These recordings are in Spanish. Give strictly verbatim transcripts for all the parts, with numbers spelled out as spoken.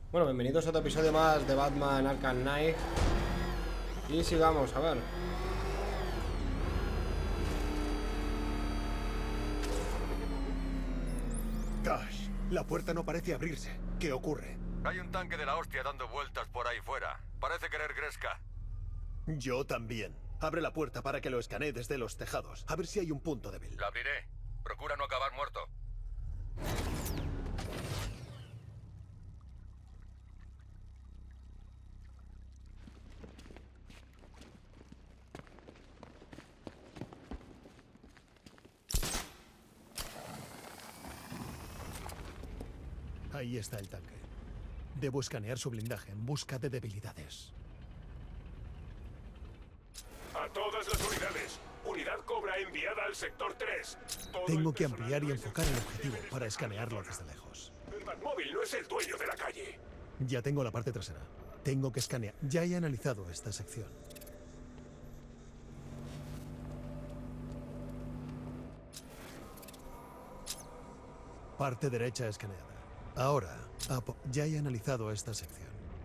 Bueno, bienvenidos a otro episodio más de Batman Arkham Knight. Y sigamos, a ver. Cash, la puerta no parece abrirse. ¿Qué ocurre? Hay un tanque de la hostia dando vueltas por ahí fuera. Parece querer Greska. Yo también. Abre la puerta para que lo escanee desde los tejados. A ver si hay un punto débil. La abriré. Procura no acabar muerto. Ahí está el tanque. Debo escanear su blindaje en busca de debilidades. A todas las unidades. Unidad Cobra enviada al sector tres. Todo Tengo el que personal ampliar y no enfocar el esencial objetivo debe para estar escanearlo en la desde zona. lejos. El Batmóvil no es el dueño de la calle. Ya tengo la parte trasera. Tengo que escanear. Ya he analizado esta sección. Parte derecha escaneada. Ahora, apo- ya he analizado esta sección.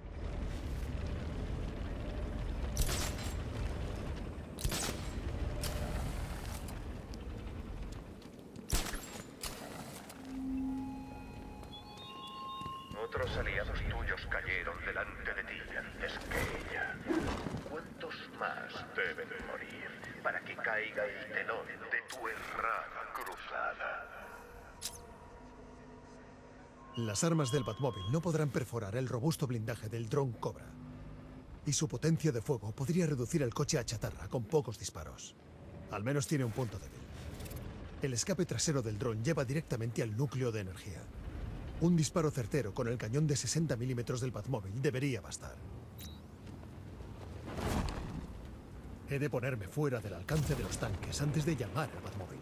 Otros aliados tuyos cayeron delante de ti antes que ella. ¿Cuántos más deben morir para que caiga el telón de tu errada cruzada? Las armas del Batmóvil no podrán perforar el robusto blindaje del dron Cobra. Y su potencia de fuego podría reducir el coche a chatarra con pocos disparos. Al menos tiene un punto débil. El escape trasero del dron lleva directamente al núcleo de energía. Un disparo certero con el cañón de sesenta milímetros del Batmóvil debería bastar. He de ponerme fuera del alcance de los tanques antes de llamar al Batmóvil.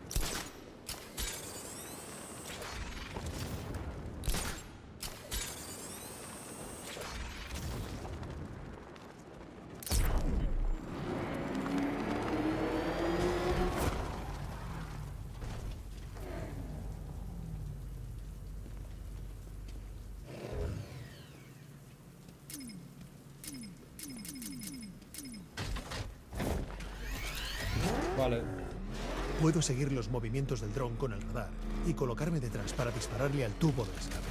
Vale. Puedo seguir los movimientos del dron con el radar y colocarme detrás para dispararle al tubo de escape.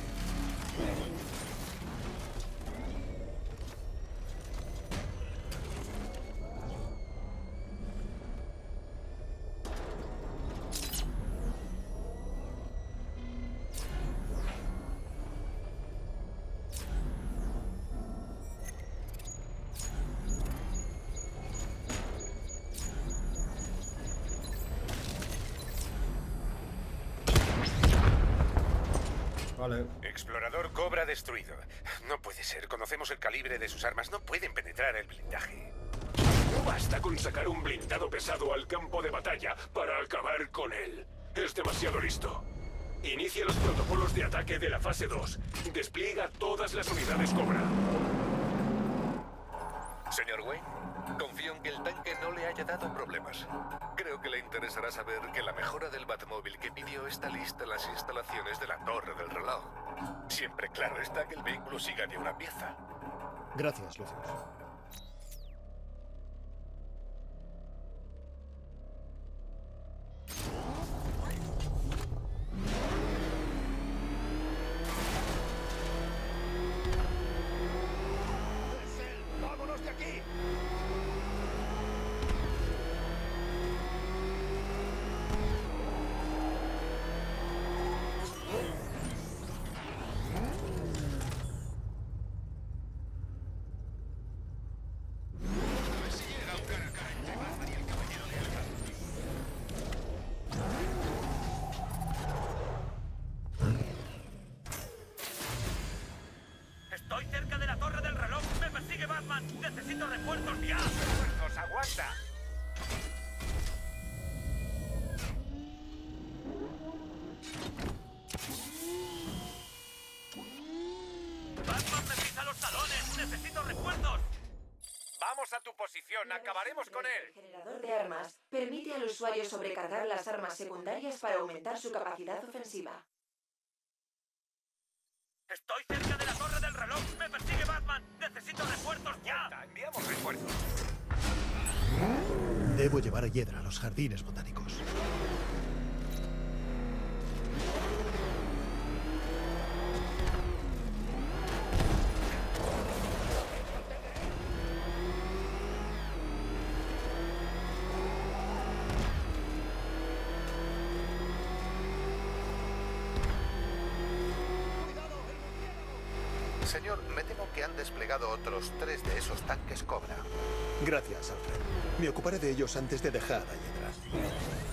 Vale. Explorador Cobra destruido. No puede ser. Conocemos el calibre de sus armas. No pueden penetrar el blindaje. No basta con sacar un blindado pesado al campo de batalla para acabar con él. Es demasiado listo. Inicia los protocolos de ataque de la fase dos. Despliega todas las unidades Cobra. Señor Wayne, confío en que el tanque no le haya dado problemas. Creo que le interesará saber que la mejora del Batmóvil que pidió está lista en las instalaciones de la Torre del Reloj. Siempre claro está que el vehículo siga de una pieza. Gracias, Lucius. ¡Vámonos de aquí! Estoy cerca de la Torre del Reloj. Me persigue Batman. Necesito refuerzos ya. Refuerzos, aguanta. Batman me pisa los talones. Necesito refuerzos. Vamos a tu posición. Acabaremos con él. El generador de armas permite al usuario sobrecargar las armas secundarias para aumentar su capacidad ofensiva. Estoy cerca de la Torre del Reloj. reloj! ¡Me persigue Batman! ¡Necesito refuerzos ya! Enviamos refuerzos. Debo llevar a Hiedra a los jardines botánicos. Señor, me temo que han desplegado otros tres de esos tanques Cobra. Gracias, Alfred. Me ocuparé de ellos antes de dejar a Hiedra.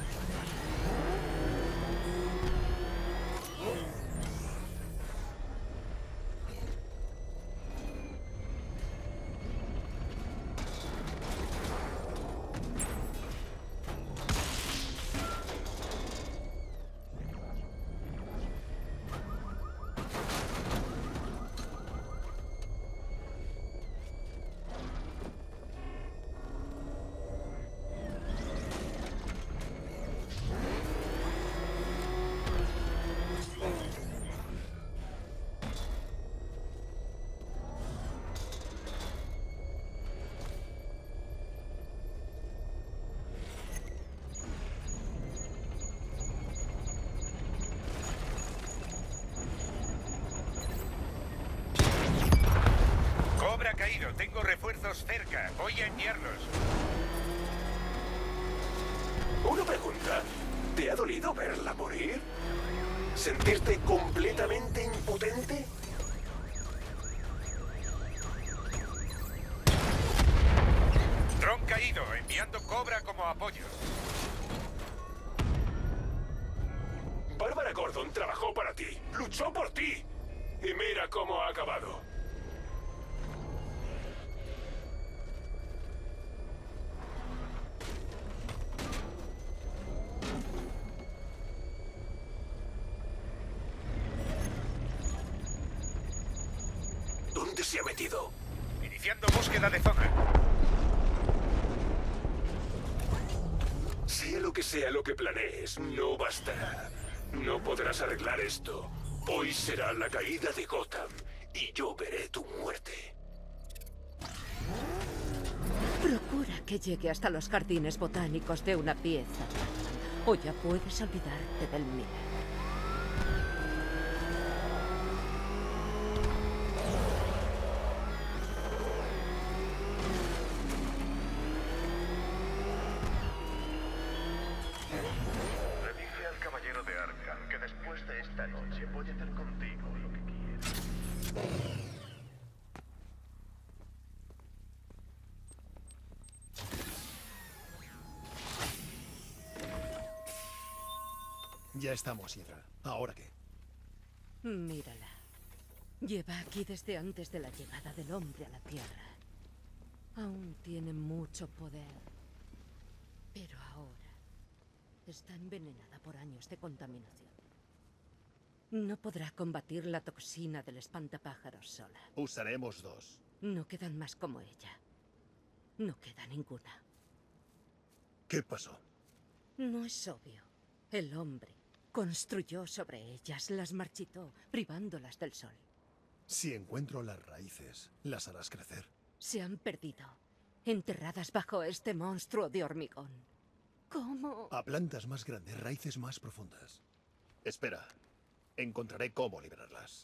Cobra caído. Tengo refuerzos cerca. Voy a enviarlos. Una pregunta. ¿Te ha dolido verla morir? ¿Sentirte completamente impotente? Dron caído. Enviando Cobra como apoyo. Bárbara Gordon trabajó para ti. Luchó por ti. Y mira cómo ha acabado. ¿Dónde se ha metido? Iniciando búsqueda de zona. Sea lo que sea lo que planees, no bastará. No podrás arreglar esto. Hoy será la caída de Gotham y yo veré tu muerte. Procura que llegue hasta los jardines botánicos de una pieza, o ya puedes olvidarte del Miller. Le dije al caballero de Arkham que después de esta noche voy a hacer contigo lo que quieras. Ya estamos, Hiedra. ¿Ahora qué? Mírala. Lleva aquí desde antes de la llegada del hombre a la Tierra. Aún tiene mucho poder. Pero ahora está envenenada por años de contaminación. No podrá combatir la toxina del espantapájaros sola. Usaremos dos. No quedan más como ella. No queda ninguna. ¿Qué pasó? No es obvio. El hombre construyó sobre ellas, las marchitó, privándolas del sol. Si encuentro las raíces, ¿las harás crecer? Se han perdido, enterradas bajo este monstruo de hormigón. ¿Cómo? A plantas más grandes, raíces más profundas. Espera, encontraré cómo liberarlas.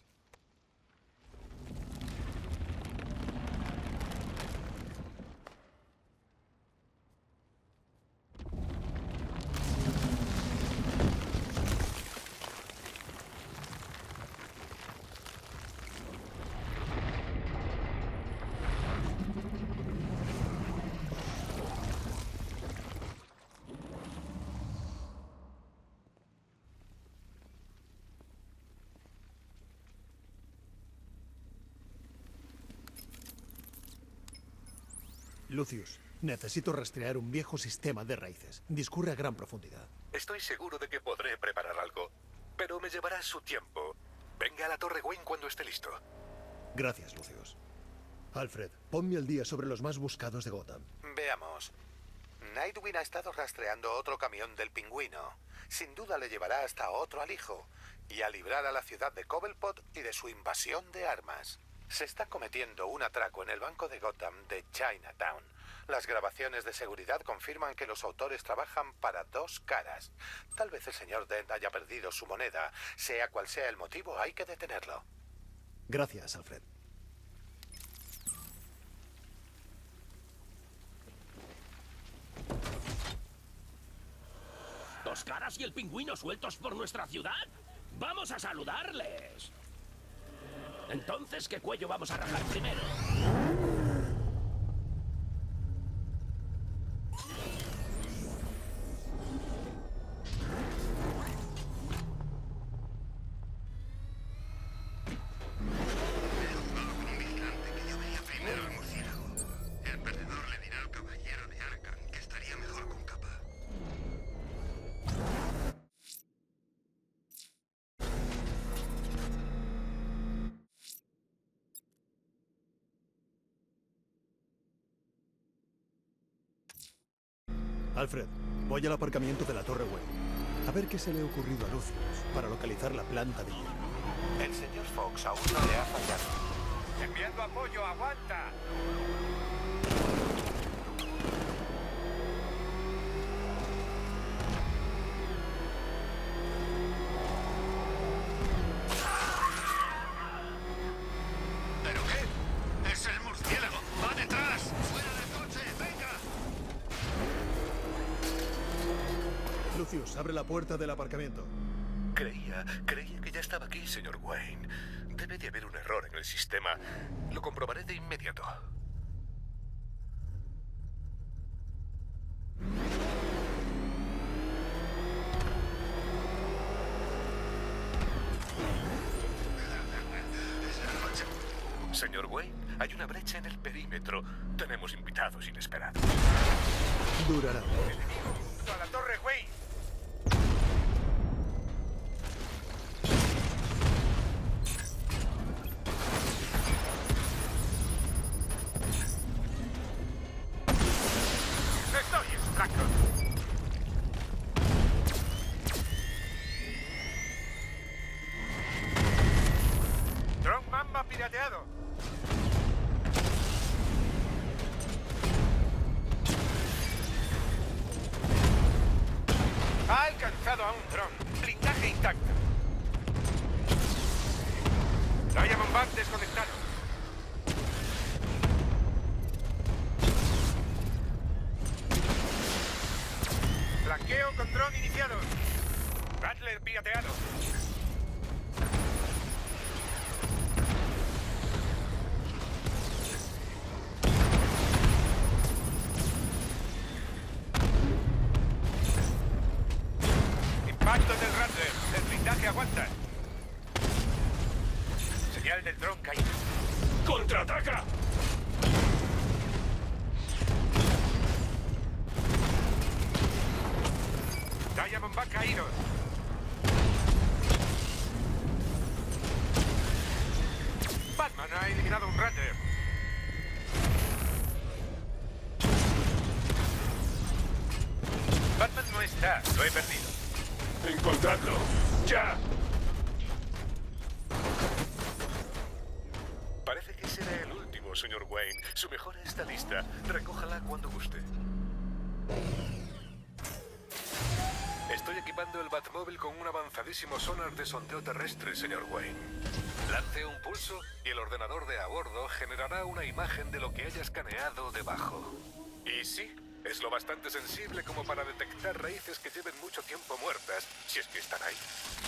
Lucius, necesito rastrear un viejo sistema de raíces. Discurre a gran profundidad. Estoy seguro de que podré preparar algo, pero me llevará su tiempo. Venga a la Torre Wayne cuando esté listo. Gracias, Lucius. Alfred, ponme al día sobre los más buscados de Gotham. Veamos. Nightwing ha estado rastreando otro camión del Pingüino. Sin duda le llevará hasta otro alijo y a librar a la ciudad de Cobblepot y de su invasión de armas. Se está cometiendo un atraco en el banco de Gotham de Chinatown. Las grabaciones de seguridad confirman que los autores trabajan para dos caras. Tal vez el señor Dent haya perdido su moneda. Sea cual sea el motivo, hay que detenerlo. Gracias, Alfred. ¿Dos caras y el pingüino sueltos por nuestra ciudad? ¡Vamos a saludarles! Entonces, ¿qué cuello vamos a rajar primero? Alfred, voy al aparcamiento de la Torre Wayne. A ver qué se le ha ocurrido a Lucius para localizar la planta de hielo. El señor Fox aún no le ha fallado. Enviando apoyo, aguanta. ¿Pero qué? ¡Es el murciélago! ¡Va detrás! ¡Fuera del coche! ¡Venga! Lucius, abre la puerta del aparcamiento. Creía, creía que ya estaba aquí, señor Wayne. Debe de haber un error en el sistema. Lo comprobaré de inmediato. Señor Wayne, hay una brecha en el perímetro. Tenemos invitados inesperados. Durará. ¡Enemigo! ¡A la Torre Wayne! ¡Estoy extracto! ¡Dron Mamba pirateado! Ha alcanzado a un dron. Blindaje intacto. Diamond Back desconectado. Flanqueo con dron iniciado. Rattler pirateado. Impacto del Rattler. El blindaje aguanta. Señal del dron caído. ¡Contraataca! Diamond Back caído. Batman ha eliminado un Rattler. Batman no está. Lo he perdido. ¡Encontradlo! ¡Ya! Parece que será el último, señor Wayne. Su mejora está lista. Recójala cuando guste. Estoy equipando el Batmóvil con un avanzadísimo sonar de sondeo terrestre, señor Wayne. Lance un pulso y el ordenador de a bordo generará una imagen de lo que haya escaneado debajo. Y sí, es lo bastante sensible como para detectar raíces que lleven mucho tiempo muertas, si es que están ahí.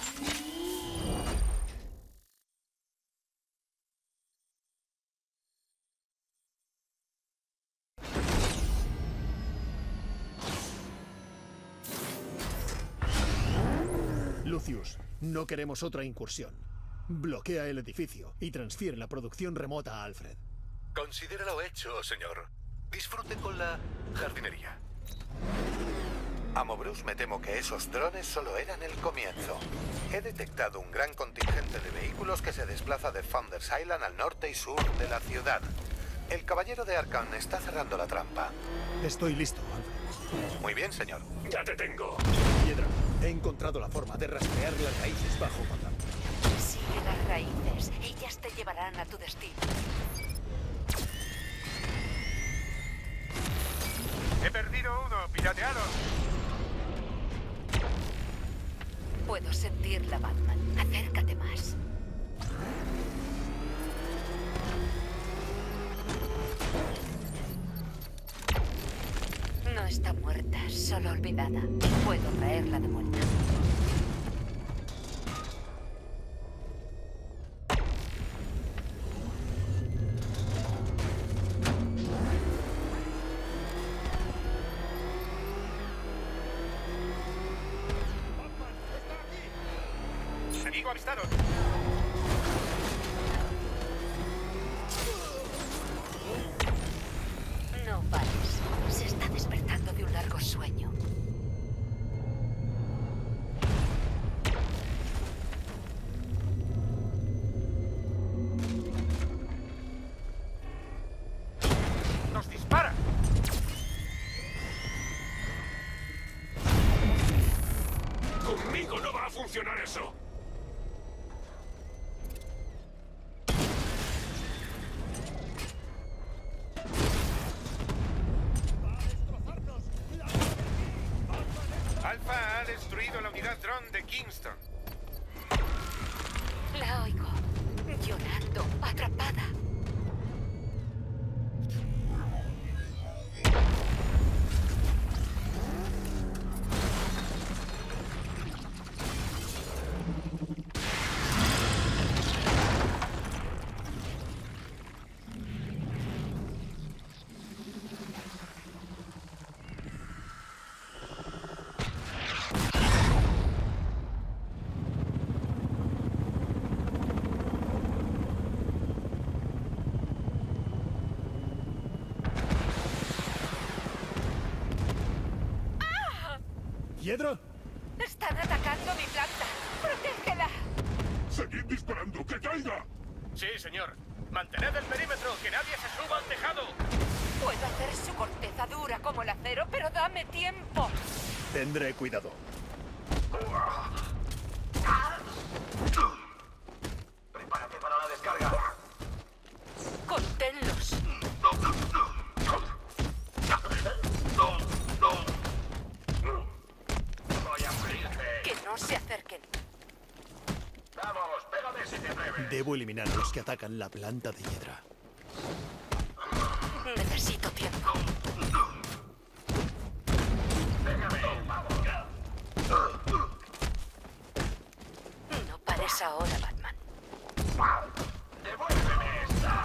Lucius, no queremos otra incursión. Bloquea el edificio y transfiere la producción remota a Alfred. Considéralo hecho, señor. Disfrute con la jardinería. Amo Bruce, me temo que esos drones solo eran el comienzo. He detectado un gran contingente de vehículos que se desplaza de Founders Island al norte y sur de la ciudad. El caballero de Arkham está cerrando la trampa. Estoy listo, Alfred. Muy bien, señor. ¡Ya te tengo! Piedra, he encontrado la forma de rastrear las raíces bajo Gotham. Sigue la raíces. Ellas te llevarán a tu destino. He perdido uno, pirateado. Puedo sentirla, Batman. Acércate más. No está muerta, solo olvidada. Puedo traerla de vuelta. Enemigo avistado. No pares. Se está despertando de un largo sueño. ¡Nos dispara! ¡Conmigo no va a funcionar eso! Alpha ha destruido la unidad dron de Kingston. La oigo. Llorando, atrapada. ¿Hiedra? Están atacando mi planta. ¡Protégela! ¡Seguid disparando! ¡Que caiga! Sí, señor. Mantened el perímetro, que nadie se suba al tejado. Puedo hacer su corteza dura como el acero, pero dame tiempo. Tendré cuidado. Prepárate para la descarga. Conténlos. Voy a morirte. Que no se acerquen. Vamos, pégame si te atreves. Debo eliminar a los que atacan la planta de hiedra. Necesito tiempo. Pégame, vamos. No pares ahora, Batman. Devuélveme esta.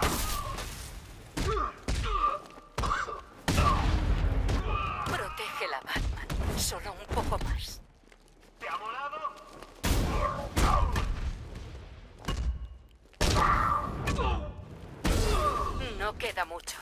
Protégela, Batman. Solo un poco más. ¿Te ha molado? No queda mucho.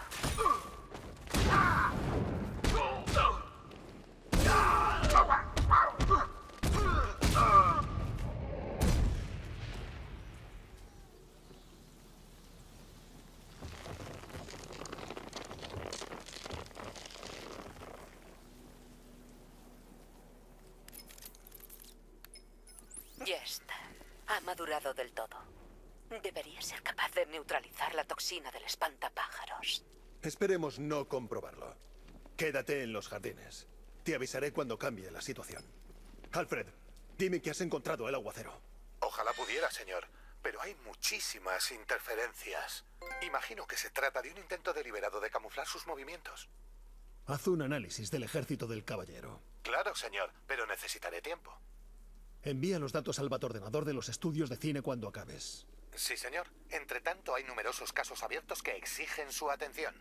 Ya está. Ha madurado del todo. Debería ser capaz de neutralizar la toxina del espantapájaros. Esperemos no comprobarlo. Quédate en los jardines. Te avisaré cuando cambie la situación. Alfred, dime que has encontrado el aguacero. Ojalá pudiera, señor, pero hay muchísimas interferencias. Imagino que se trata de un intento deliberado de camuflar sus movimientos. Haz un análisis del ejército del caballero. Claro, señor, pero necesitaré tiempo. Envía los datos al batordenador de los estudios de cine cuando acabes. Sí, señor. Entre tanto, hay numerosos casos abiertos que exigen su atención.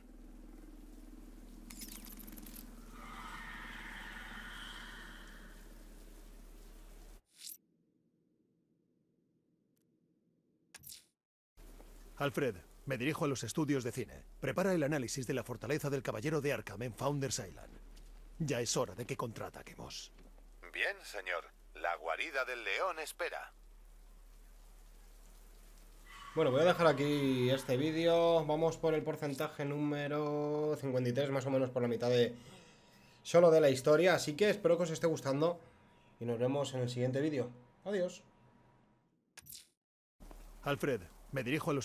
Alfred, me dirijo a los estudios de cine. Prepara el análisis de la fortaleza del caballero de Arkham en Founders Island. Ya es hora de que contraataquemos. Bien, señor. La guarida del león espera. Bueno, voy a dejar aquí este vídeo. Vamos por el porcentaje número cincuenta y tres, más o menos por la mitad de solo de la historia. Así que espero que os esté gustando y nos vemos en el siguiente vídeo. Adiós. Alfred, me dirijo a los